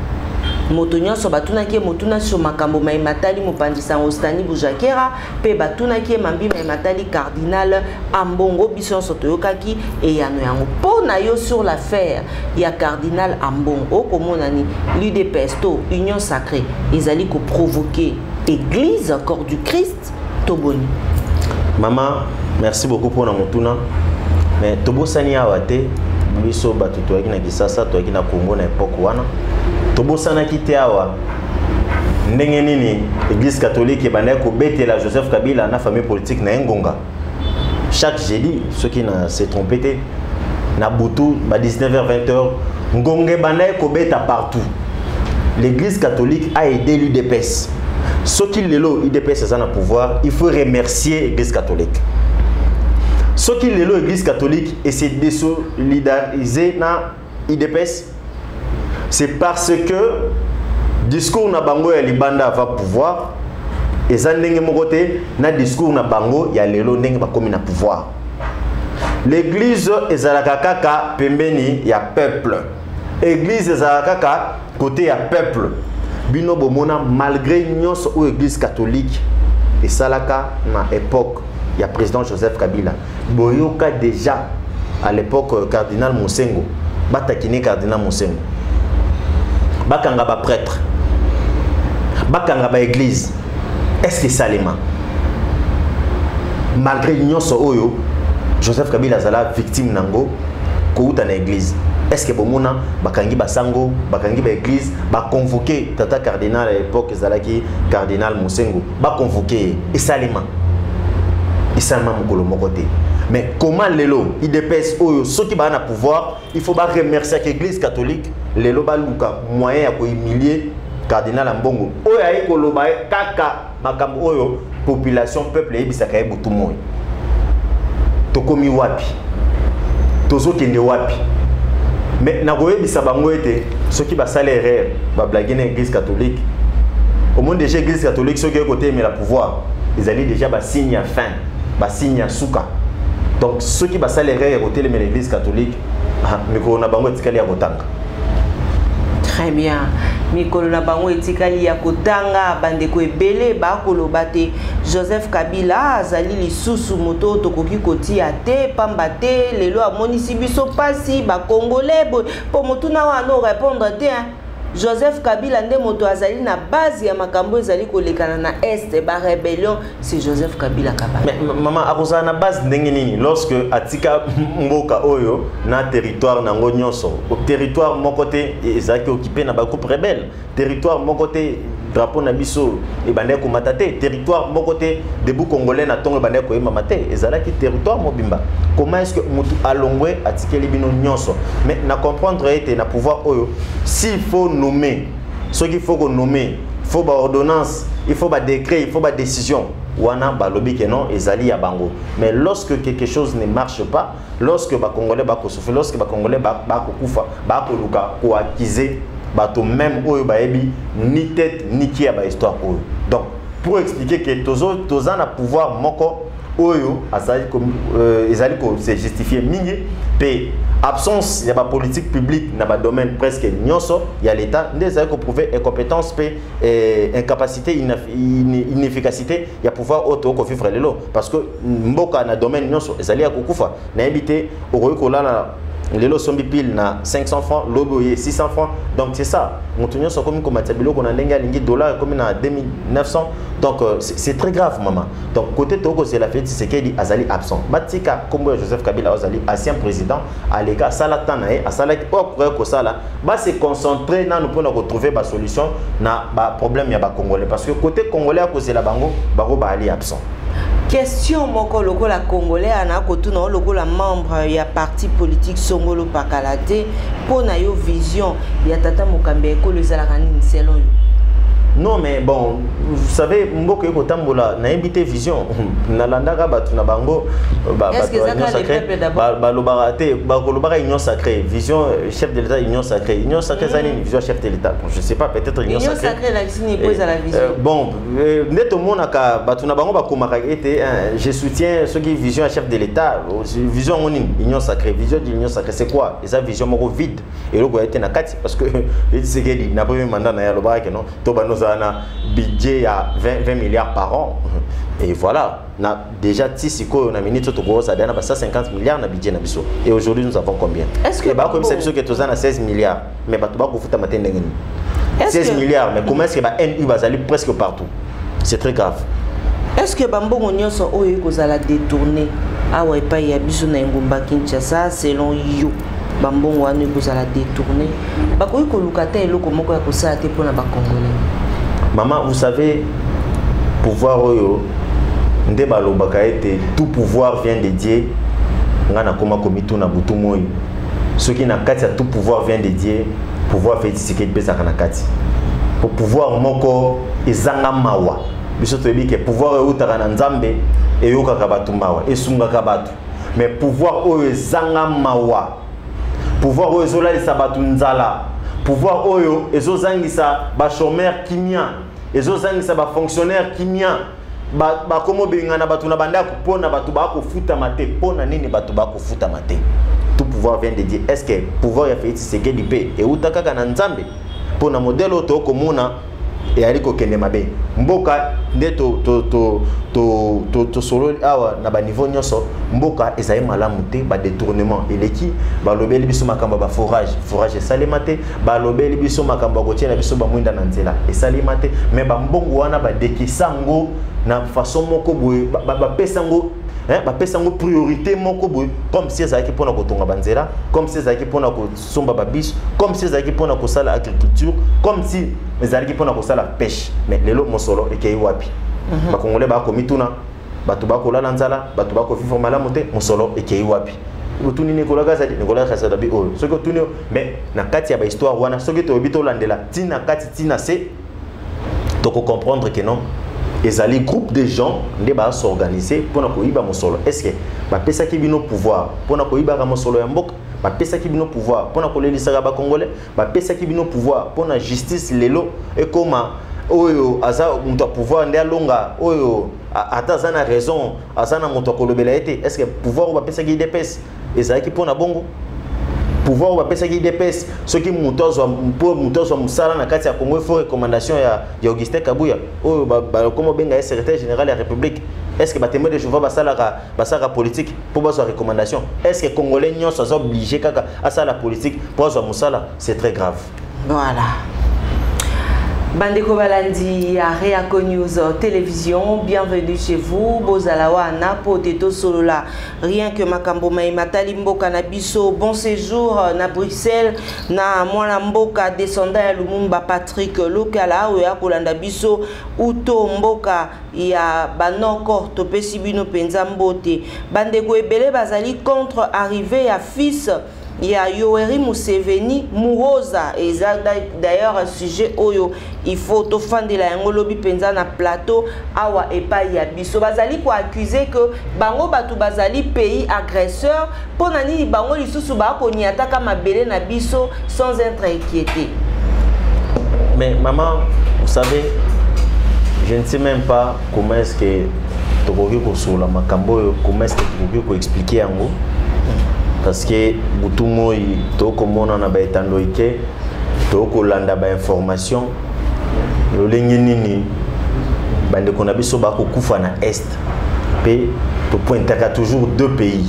moto nyonso batunaki motuna sur makambo maimatali mopandisa Ostani Bujakera pe batunaki mambi maimatali Cardinal Ambongo biso sotoyokaki e yano yango pona yo sur l'affaire ya Cardinal Ambongo komona ni l'U D P S to Union Sacrée ezali ko provoquer Église Corps du Christ toboni. Maman, merci beaucoup pour na motuna mais tobosani awate biso batu toyaki na Kisasa toyaki na Congo na époque wana tobosana kite awa ndenge nini Église catholique bana ko betela Joseph Kabila na famille politique na Ngonga chaque jeudi ceux qui na se trompé na butu ba dix-neuf heures vingt heures Ngonge bana ko beta partout. L'Église catholique a aidé l'U D P S. Ceux qui lelo U D P S à pouvoir, il faut remercier l'Église catholique. Ceux qui lelo l'Église catholique et se désolidariser na U D P S, c'est parce que discours na bango ya libanda va pouvoir et ça ndenge mokote na discours na bango ya lelo ndenge bakomi na pouvoir. L'église ezalaka kaka pembeni ya peuple. Église ezalaka kaka côté ya peuple. Bino bomona malgré nyonso ou église catholique et salaka na époque ya président Joseph Kabila. Boyoka déjà à l'époque cardinal Mosengo, batakini cardinal Mosengo. Bakanga ba prêtre. Bakanga ba église. Est-ce que salema? Malgré nyonso oyo Joseph Kabila zala victime nango kouta na église. est-ce que bomona bakangi basango bakangi ba église ba convoquer tata cardinal à l'époque ezalaki cardinal Musengo ba convoquer esalema esalema mokolo moko te. Mais comment lelo il dépêche oyo ceux qui ba na pouvoir il faut ba remercier l'église catholique lelo ba luka moyen ya ko humilier cardinal Mbongo oyo ay koloba kaka makambo oyo population peuple ebisaka ebutu moy tokomi wapi tozo kende wapi. Mais nakoyebisa bango ete ceux qui ba salaire ba blaguer na église catholique au monde déjà église catholique ceux qui côté mais la pouvoir ils allaient déjà ba signe fin ba signe souka. Donc ceux qui ba salaire côté mais l'église catholique mais ko na bango etikali ya kotanga. Très bien. Mikolo na bango etikali ya kotanga bandeko ebele ba koloba te Joseph Kabila azali lisusu moto tokoki kotia te pamba te lelo amonisi biso pasi ba congolais po motu na wana répondre te hein? Joseph Kabila nde moto azali na base ya makambo ezali kolekana na est ba rébellion c'est Joseph Kabila kabala. Mais maman akoza na base ndenge nini lorsque atika mboka oyo na territoire nango nyonso au territoire moko te ezaki occupé na ba groupe rebelle territoire moko te drapeau na biso e bandeko ko matate territoire moko te debout congolais na tongo bandeko ko mamate ezalaki territoire mobimba. Comment est-ce que mutu alongwe atikeli bino nyonso mais na comprendre ete na pouvoir oyo s'il faut nommer ce qu'il faut qu'on nommer il faut ba ordonnance il faut ba décret il faut ba décision wana balobi que non ezali ya bango. Mais lorsque quelque chose ne marche pas lorsque ba congolais ba ko souffrir lorsque ba congolais ba ba ko kufa ba ko luka ko accuser bato même oyo ba ebi ni tête ni qui a ba histoire oyo. Donc pour expliquer que tozo toza na pouvoir moko oyo azali comme euh, ezali ko c'est justifié mingi pe absence ya ba politique publique na ba domaine presque nyonso ya l'état ndezali ko prouver incompétence pe eh, incapacité inefficacité ya pouvoir auto ko vivre lelo parce que mboka na domaine nyonso ezali ya kokufa na ebité okoyi kolala lelo sombi pile na cinq cents francs loboye six cents francs donc c'est ça montunyo so comme comme tabilo qu'on a lenga lingi dollar comme na deux mille neuf cents donc euh, c'est très grave maman. Donc côté toko c'est la fête c'est qu'il azali absent batika comme Joseph Kabila azali ancien président alega salata na e asala ko ko sala ba se concentrer na nous pour retrouver ba solution na ba problème ya ba congolais parce que côté congolais à cause la bango ba ba ali absent. Question moko loko la congolais ana kotuna loko la membre ya parti politique Songolo Pakalate pour na yo vision ya tata Mokambe ko le zalakani selon yo. Non mais bon vous savez mboka ko tambola na invité vision na landaka batu na bango ba ba union sacrée ba lobarate ba kolobara union sacrée vision chef de l'état union sacrée union sacrée ça une vision chef de l'état bon, je sais pas peut-être union sacrée union sacrée la signe pose à la vision bon neto monaka batu na bango ba komaka été je soutiens ceux qui vision chef de l'état vision on union sacrée vision de l'union sacrée c'est quoi et ça vision moko vide et loko été na kati parce que c'est que dit na premier mandat na ya lobarake non to ba un budget à vingt milliards par an et voilà na déjà tisiko na minute to go ça donne cent cinquante milliards na budget na biso et aujourd'hui nous avons combien est-ce que ba comme ça biso que tozana na seize milliards mais ba to ba ko futa matende ngeni seize milliards mais comment est-ce que ba N U bazali presque partout c'est très grave. Est-ce que bambongo nyonso oyo ko zala détourner awa pa ya biso na ngomba Kinshasa selon yo bambongo wana ko zala détourner ba ko ko lukata eloko moko ya ko sa te pona ba congolais. Maman, vous savez, pouvoir oyo, nde balobaka ete tout pouvoir vient de Dieu. Ngana koma komitu na butu moyi. Ce qui na kati tout pouvoir vient de Dieu. Pouvoir fait tisike pesa kana kati. Pour pouvoir moko ezanga mawa. Biso to ebike pouvoir oyo utaka na Nzambe eyoka ka batu mawa, esunga ka batu. Mais pouvoir oyo ezanga mawa. Pouvoir oyo ezolalisa batu nzala. Pouvoir oyo ezozangisa ba chômeur kimia ezozangisa ba fonctionnaire kimia ba ba komo bengana batu na banda kupona batu ba ko futa mate pona nini batu ba ko futa mate. Tout pouvoir vient de Dieu. Est-ce que pouvoir ya fait c'est que du paix et utaka kana Nzambe pona modèle auto komuna et aliko kende mabe mboka ndeto to to to to to solo awa na ba niveau nyonso mboka ezai malamu te ba détournement eleki ba lobeli biso makamba ba forage forage salimate ba lobeli biso makamba ko tiena biso ba mwinda na nzela et salimate mais ba mbongo wana ba dekisango na façon moko boye ba, ba, ba pesango hein ba pesa ngo priorité moko boy comme si ezaki pona ko tonga banzela comme si ezaki pona ko somba babis comme si ezaki pona ko sala agriculture comme si ezaki pona ko sala pêche mais lelo mosolo ekei wapi ba congolais ba ko mituna batu ba ko la nzala batu ba ko fifa malamu te mosolo ekei wapi utuni Nicolas Gazali Nicolas Gazali bi o ce que tuni mais na kati ya ba histoire wana ce que to bito landela tina kati tina c'est donc comprendre que non ezali groupe de gens nde ba s'organiser pona ko iba mosolo est-ce que ba pesa ki bino pouvoir pona ko iba ka mosolo ya mboka ba pesa ki bino pouvoir pona ko lelisa ba congolais ba pesa ki bino pouvoir pona justice lelo et comment oyo aza muto pouvoir nde alonga oyo ata zana raison azana muto kolobela ete est-ce que pouvoir ba pesa ki dépêche ezaki pona bongo pouvoir ba pesa ki dépêche ce qui muto zo pour muto zo musala na kati ya Congo faut recommandation ya ya Augustin Kabuya oyo ba comme benga secrétaire général de la République est-ce que ba témoin de Jéhovah ba sala ba sala politique pour ba zo recommandation est-ce que congolais nyo sont obligés kaka à sala politique pour zo musala c'est très grave. Voilà. Bandeko Balandi ya Réaco News Télévision, bienvenue chez vous. Bozalawa na poteto solola. Rien que makambo mai matali mboka na biso. Bon séjour na Bruxelles na mwana mboka descendant ya Lumumba Patrick Lokala oya kolanda biso uto mboka ya banoko topesi bino penza mbote. Bandeko ebele bazali contre arrivée ya fils il y a Yoweri Museveni Muhoza et d'ailleurs un sujet oyo il faut to fande la ngolobi penza na plateau awa epa ya biso bazali ko accuser que bango batu bazali pays agresseur pona nini bango lisusu ba ko ni ataka mabele na biso sans être inquiété. Mais maman, vous savez, je ne sais même pas comment est-ce que tokoki ko sola makambo comment est-ce que tokoki ko expliquer yango. Parce que butumo to komona na ba etando ike to ko landa ba information lolengi nini bande kona biso ba ko kufa na est pe to pointaka toujours deux pays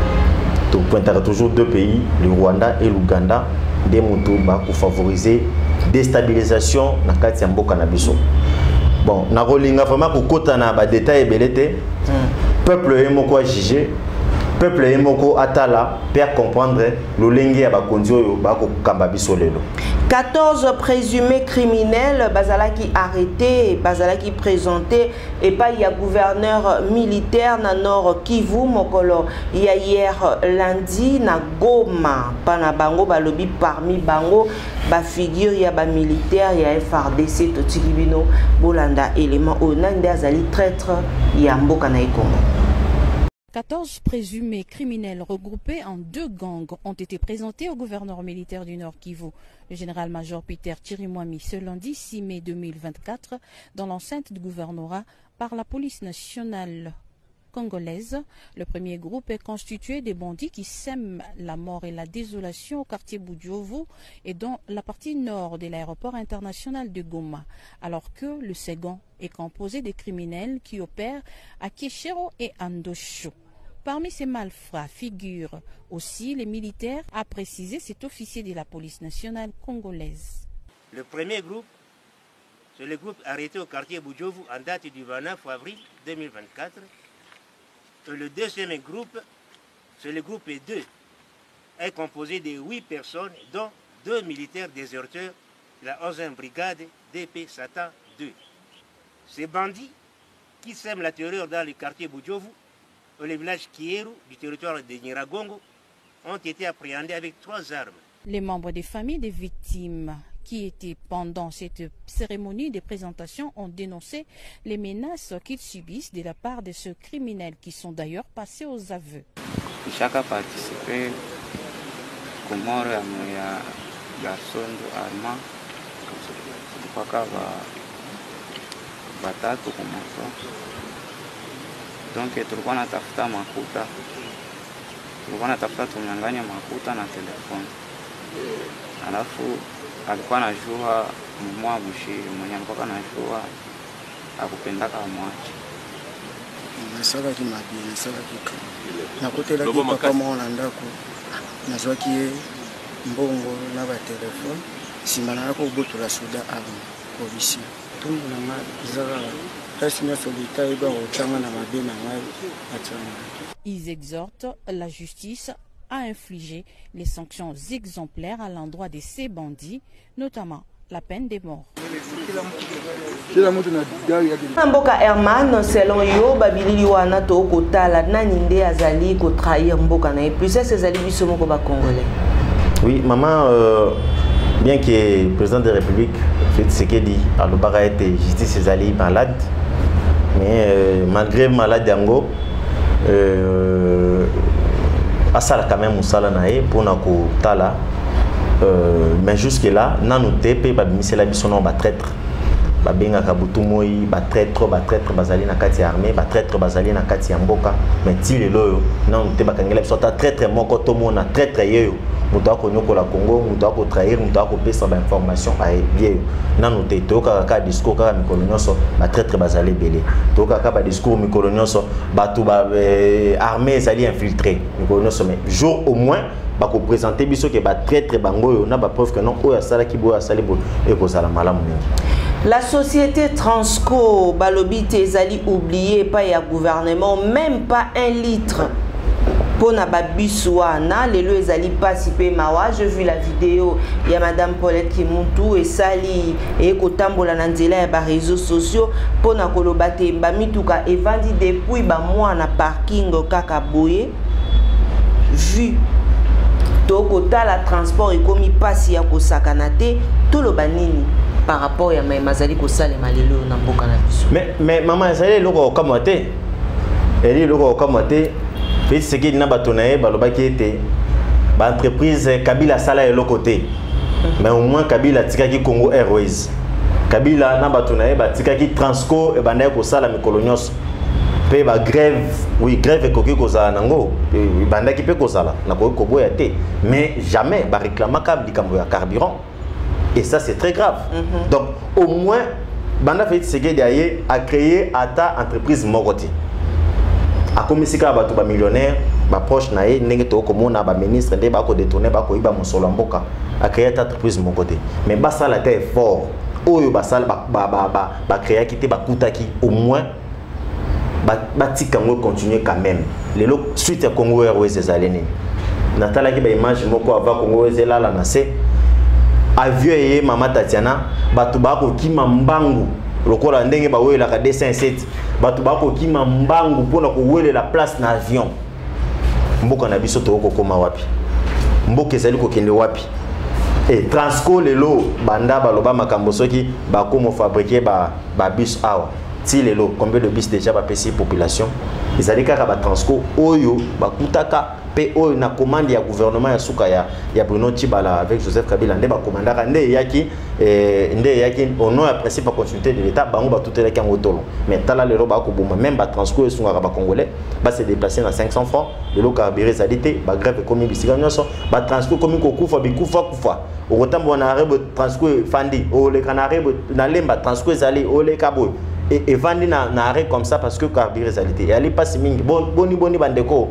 to pointaka toujours deux pays le Rwanda et l'Ouganda des moto ba ko favoriser déstabilisation na kati ya mboka na biso. Bon na rolinga vraiment ko kota na ba détail belete peuple emoko a jugé peuple emoko atala pour comprendre le lengue ba kondio ba ko kamba bisolelo. quatorze présumés criminels bazalaki arrêtés, bazalaki présentés et pas il y a gouverneur militaire na nord Kivu mokolo il y a hier lundi na Goma pana bango balobi parmi bango ba figure ya ba militaire ya F R D C to tikibino bolanda élément onande azali traître ya mboka na Kongo. quatorze présumés criminels regroupés en deux gangs ont été présentés au gouverneur militaire du Nord Kivu, le général-major Peter Chirimwami, ce lundi six mai deux mille vingt-quatre, dans l'enceinte du gouvernorat par la police nationale congolaise. Le premier groupe est constitué des bandits qui sèment la mort et la désolation au quartier Boudjovo et dans la partie nord de l'aéroport international de Goma, alors que le second est composé des criminels qui opèrent à Keshero et Andosho. Parmi ces malfrats figurent aussi les militaires, a précisé cet officier de la police nationale congolaise. Le premier groupe, c'est le groupe arrêté au quartier Boudjovo en date du vingt-neuf avril deux mille vingt-quatre. Et le deuxième groupe, c'est le groupe deux, est composé de huit personnes, dont deux militaires déserteurs de la onzième brigade D P Satan deux. Ces bandits qui sèment la terreur dans le quartier Boudjovo, au village Kieru du territoire de Nyiragongo, ont été appréhendés avec trois armes. Les membres des familles des victimes qui étaient pendant cette cérémonie de présentation ont dénoncé les menaces qu'ils subissent de la part de ceux criminels qui sont d'ailleurs passés aux aveux. Chaque participé kumoro ya garsondo arma mpaka batatu kumaso. Donc tulikuwa natafuta makuta, tulikuwa natafuta tunyang'anya makuta na telefoni. Alafu alikuwa anajua mwa bushiri mwenye alikuwa anajua akupendaka mwache. Nasaka kimabi, nasaka kika. Nakotela ki papa mwana ndako. Nazwaki mbongo na ba telefone. Simana yako botola soda arme. Polisi. Tumbu na nga zara Ils exhortent la justice à infliger les sanctions exemplaires à l'endroit de ces bandits, notamment la peine de mort. Mboka Herman, selon yo, Babilili wana to kotala nani nde azali ko trahir mboka na plus est ces ali biso moko ba congolais. Oui, maman, euh, bien que le président de la République fait ce qu'il dit, alors bara était justice ses alliés malade, mais euh, malgré malade yango, euh, asala quand même musala nae pour na ko tala. Euh, mais jusque là, nan noté pe ba bimisela biso non ba traître. Ba benga kabutu moi, ba traître, ba traître bazali na kati armée, ba traître bazali na kati mboka, mais ti lelo nan noté ba kangela biso ta traître moko to mona traître yeyo. Muto ko nyoko la Congo, muto ko trahir, muto ko pesa ba information ba bien. Nan noté to ka ka discours ka mikolo nyonso ba traître bazali belé. To ka ka ba discours mikolo nyonso ba tout ba armée zali infiltré. Mikolo nyonso mais jour au moins ba ko présenter biso ke ba traître bango yo na ba preuve que non o ya sala ki bo ya sala bo e ko sala malamu. La société Transco balobi tezali oublié pas ya gouvernement même pas un litre pour na babiswana les lois ezali participer mawa. Je vu la vidéo il y a madame Paulette Kimuntu et Sali et ko tambola na nzela ya ba réseaux sociaux pour na koloba te ba mituka evandi depuis ba mois na parking kaka boye vu tokota la transport ekomi pasi ya kosakana te to lo banini par rapport ya mazali kosala malelo na mboka na biso. Mais mais maman ezali loko kamote eli loko kamote pe ce qui na batonaye balobaki ete ba entreprise Kabila sala ya lokote mais au moins Kabila tikaki Congo Airways Kabila na batonaye ba tikaki Transco e banaye kosala mikolo nyonso pe ba grève oui grève ekoki kozala nango bandaki pe kozala na ko koboya te mais jamais ba réclamaka likambo ya carburant et ça c'est très grave. Mm-hmm. Donc au moins banda fait ce que derrière a créé ata entreprise moroti a komisika ba to ba millionnaire ba proche na ye ndenge to ko mona ba ministre nde ba ko détourner ba ko iba mosolo mboka a créé ata entreprise moroti mais ba sala te fort oyo ba sala ba ba ba ba créer kité ba kutaki au moins bati kango continuer quand même les lots suite à Congo Airways ezali nini natala ki ba image moko ava Congo Airways la na se avion ye mama Tatiana batu ba ko kima mbangu lokola ndenge ba wela ka deux cent sept batu ba ko kima mbangu pona ko wele la place na avion mboka na biso to ko koma wapi mboka ezali ko kende wapi et Transco lelo banda baloba makambo soki ba komo fabriquer ba ba bus awa si lelo combien de bus déjà ba pesi population ils allaient kaka ba Transco oyo ba kutaka pe oyo na commande ya gouvernement ya suka ya ya Bruno Tshibala avec Joseph Kabila nde ba commandaka nde yaki eh nde yaki au nom ya principe de continuité de l'état bango ba tutela ki ngotolo mais tala lelo ba ko boma même ba Transco esunga ba congolais ba se déplacer na cinq cents francs lelo carburé salité ba grève komi bisika nyonso ba Transco komi ko kufa bi kufa kufa au rotambo na arebo Transco fandi o le canaré na lemba Transco ezali o le kabo et, et vandi na, na arrêt comme ça parce que carburé réalité et allez pas si mingi bon boni boni bandeko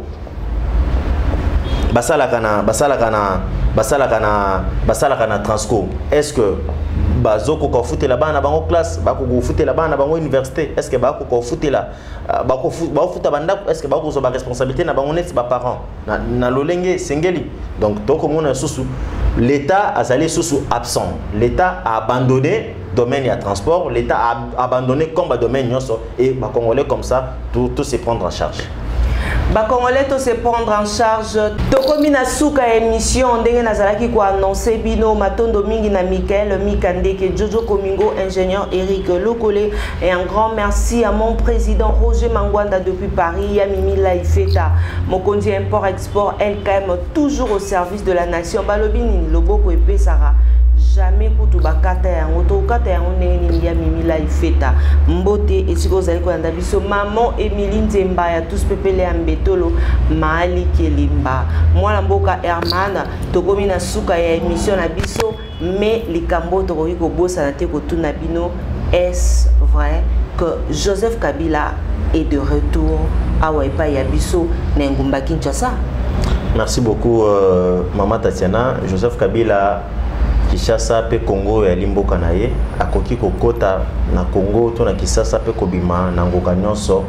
basala kana basala kana basala kana basala kana Transco est-ce que bazoko ko futela bana bango classe bako ko futela bana bango université est-ce que bako ko futela bako bako futa banda est-ce que bako so ba responsabilité na bango net ba parents na, na lolenge sengeli donc to comme on susu l'état a salé susu absent l'état a abandonné domaine et transport l'état a abandonné comme domaine et les Congolais comme ça tout tout se prendre en charge. Ba Congolais to se prendre en charge to komina suka émission ndenge nazalaki ko annoncer bino matondo mingi na Michael Mikandeke Jojo Komingo ingénieur Eric Lokole et un grand merci à mon président Roger Mangwanda depuis Paris ya Mimi Laifeta mokonzi import export L K M toujours au service de la nation balobini loboko epé Sarah jamais kutu bakata yango to kata yango ndenge ya Mimi Laifeta mbote esiko zali ko anda biso maman Emilie Nzemba ya tous pepele ya Mbetolo Mali Kelimba mwana mboka Herman tokomi na suka ya émission na biso mais likambo tokoki ko bosa na te ko tuna bino est vrai que Joseph Kabila est de retour à Waipa ya biso na ngumba Kinshasa? Merci beaucoup euh, maman Tatiana. Joseph Kabila Kinshasa pe Congo ya limboka na ye akoki kokota na Congo to na Kinshasa pe kobima na ngoka nyonso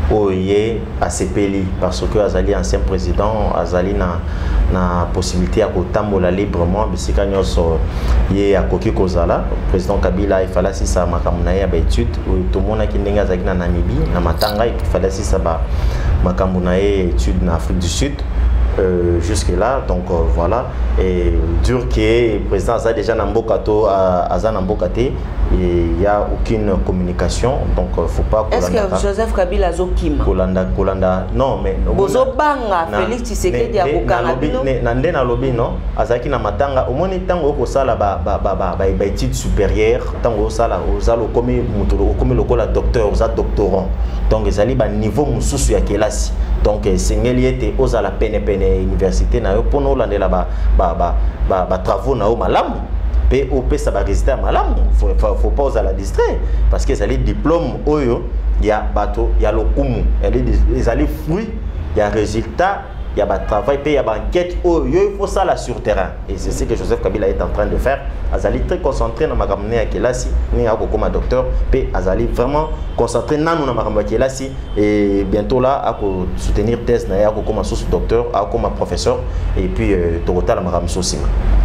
oye asepeli parce que azali ancien président azali na na possibilité ya kotambola librement bisika nyonso ye akoki kozala président Kabila ifala sisa makambo na ye ba étude tomona ki ndenge azali na Namibie na matanga ifala sisa ba makambo na ye étude na Afrique du Sud. Euh, jusque là donc euh, voilà et dur que le président a déjà Nambokato à Nambokaté il n'y a aucune communication donc il euh, faut pas est-ce que Joseph Kabila Zokima Kolanda Kolanda non mais Bozo Banga Félix Tshisekedi ya Bokanga bino nande na lobi non azaki na matanga au moni tango ko sala ba ba ba ba études supérieures tango sala ozalo comme mutolo comme lokola docteur oza doctorant donc ezali ba niveau mususu ya kelasi donc sengeli était aux à la peine peine université na yo pono landela ba ba ba ba, ba travaux na o malamu pe op ça va résister à malamu faut faut pas aux à la distraire parce que ça les diplôme oyo ya bato ya lokumu les ali fruits ya résultat il y a un travail, il y a une enquête, il faut ça là sur terrain. Et c'est ce que Joseph Kabila est en train de faire. Azali très concentré dans ma campagne à Kelasi, ni à comme docteur, puis Azali vraiment concentré dans ma campagne à Kelasi et bientôt là à soutenir thèse na comme sous docteur, à comme professeur et puis Torota la maram sosima.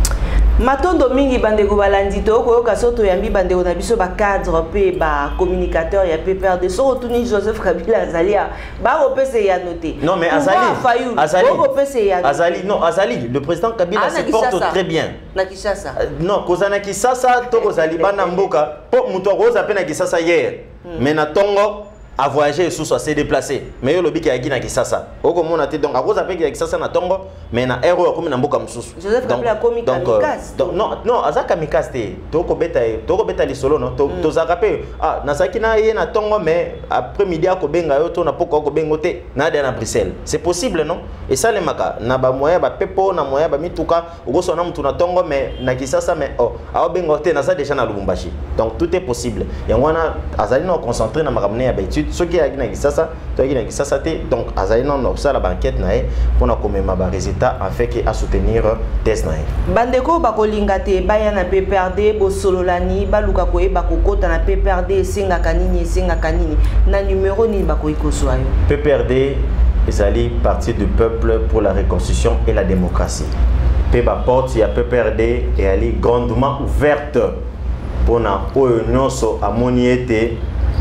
Matondo mingi bandeko balandi to ko kasoto yambi bandeko na biso ba cadre pe ba communicateur ya P P R D so retourner Joseph Kabila Azalia ba repese ya noté. Non mais Azali Azali Azali non Azali le président Kabila ah, se porte très bien. Na Kinshasa. Euh, non kozana Kinshasa to kozali bana mboka po muto roza pe na Kinshasa hier. Hmm. Mais na tongo a voyagé sous s'est déplacé mais yo lobi ki aki na Kinshasa oko mona te donc a cause avec Kinshasa na tongo mais na erreur comme na mboka mususu Joseph Kabila komi kamikaze donc non non aza kamikaze te toko beta toko beta li solo non to to zakape ah na saki na ye na tongo mais après midi ako benga yo to na poko ko bengo te na de na Bruxelles c'est possible non et ça les maka na ba moyen ba pepo na moyen ba mituka oko sona mutu na tongo mais na Kinshasa mais oh a bengo te na ça déjà na Lubumbashi donc tout est possible yangwana azali no concentré na makamne ya ba étude ce qui a gagné ça ça tu as gagné ça ça donc azali non ça la banquette nae pour na comme ma résultat en fait que à soutenir thèse nae bandeko bakolinga te baya na P P R D bo sololani baluka ko e bakokota na P P R D singa kanini singa kanini na numéro ni bakoiko soyo P P R D ezali parti du peuple pour la reconstruction et la démocratie pe ba porte ya P P R D et elle est grandement ouverte pour na oyo nyonso amoni ete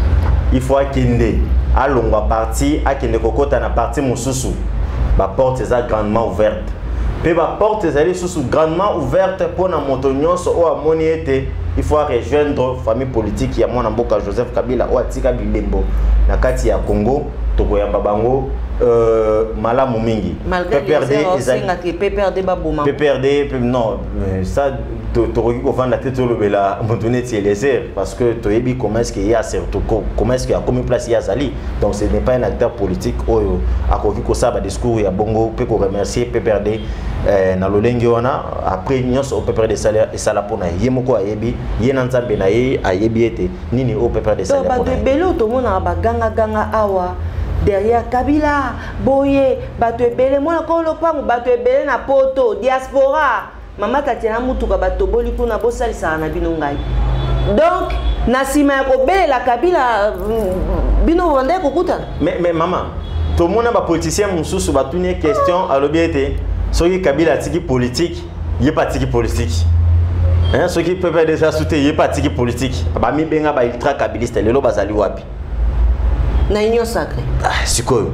il faut akinde alongwa parti akinde kokota na parti mususu ba porte est grandement ouverte pe ba porte est susu grandement ouverte pour na moto nyonso o amoni ete il faut rejoindre famille politique ya mwana mboka Joseph Kabila o atika bilembo na kati ya Congo tokoyamba bango euh malamu mingi P P R D ezali P P R D baboma P P R D non ça toroki ko vendre la tête au bela montonné ti Eliezer parce que toyebi comment est-ce qu'il y a surtout comment est-ce qu'il y a comme place ya Zali donc ce n'est pas un acteur politique oyo akoki ko saba discours ya bongo pe ko remercier P P R D na lolenge wana après nyonso P P R D salaire et sala pona yemoko ayebi yena nzambe na ye ayebi ete nini o P P R D salaire pona to ba belo to mona ba ganga ganga awa derrière Kabila boye bato ebele mwana ko lopango bato ebele na poto diaspora mama Tatiana mutuka bato boli kuna bosalisa na bino ngai donc na sima ya kobelela Kabila bino vande kokuta mais mais maman to mona ba politicien mususu batuni question alobi ete soki Kabila tiki politique yé pas tiki politique hein soki pepe déjà souté yé pas tiki politique ba mi benga ba ultra kabiliste lelo bazali wapi na union sacrée ah sikoyo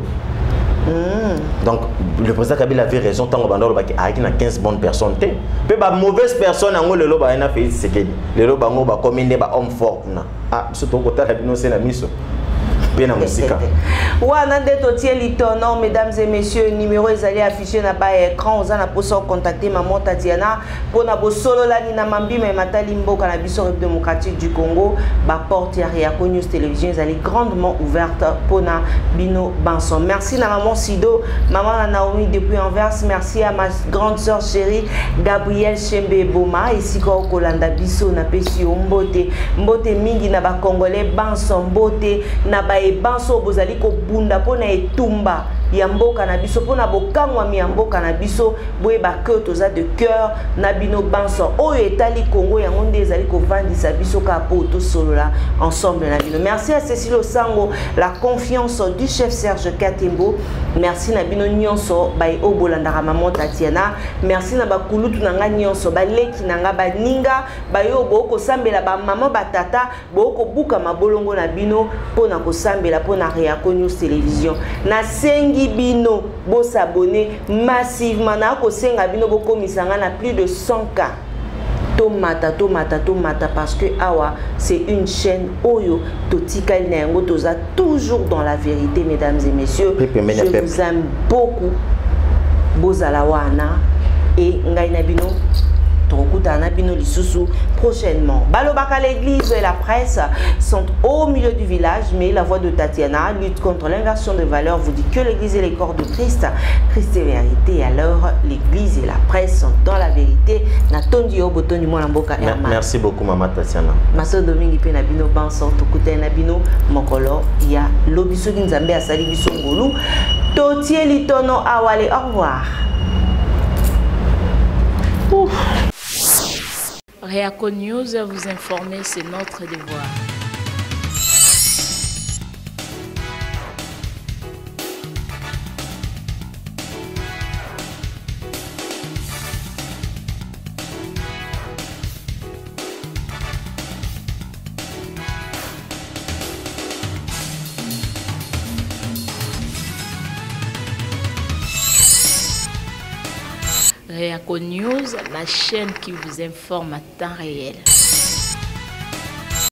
Mmh. Donc le président Kabila avait raison tant que le baki a quinze bonnes personnes té pe ba mauvaise personne ngo le loba ina fait c'est le loba ngo ba commandé ba homme fort na ah surtout kota la bino c'est la miso bien musica wana ndeto tie litono mesdames et messieurs numéro ezali affiché na ba écran oza na poso contacter maman Tatiana pona bo solo la ni na mambi mais matali mboka na biso République démocratique du Congo ba porte ya Riako News Télévision ezali grandement ouverte pona bino Banson. Merci na maman Sido, maman Naomi depuis Anvers, merci à ma grande sœur chérie Gabrielle Chembe Boma ici ko kolanda biso na pesi mbote mbote mingi na ba congolais Banson mbote na ba e banso bozali ko bunda pona etumba ya mboka na biso pona bokangwami ya mboka na biso boyeba ke toza de cœur na bino banso oyo etali Congo yango nde ezali kovandisa biso ka po tosolola ensemble na bino. Merci à Cécile Osango, la confiance du chef Serge Katembo. Merci na bino nyonso bay obolandaka maman Tatiana. Merci na bakulutu nanga nyonso baleki nanga baninga bayo boko sambela ba maman batata boko buka mabolongo na bino pona ko sambela pona Réaco News Télévision. Na sengi bino bo s'abonner massivement na ko senga bino bo komisanga na plus de cent K. Tomata, tomata, tomata, parce que awa, c'est une chaîne Oyo, Totika Nengo, Toza, toujours dans la vérité, mesdames et messieurs. Je vous aime beaucoup. Bozalawana et Ngainabino. Prochainement. Balobaka, l'église et la presse sont au milieu du village, mais la voix de Tatiana lutte contre l'inversion de valeurs, vous dit que l'église est les corps de Christ. Christ est vérité, alors l'église et la presse sont dans la vérité. Merci beaucoup, maman Tatiana. Maso Domingue Penabino, Banso, Tokute Nabino, Mokolo, ya Lobiso Ginzambe, Asali Bisongolu, Totie Litono Awale, au revoir. Ouf. Réaco News, vous informer, c'est notre devoir. Réaco News, la chaîne qui vous informe à temps réel.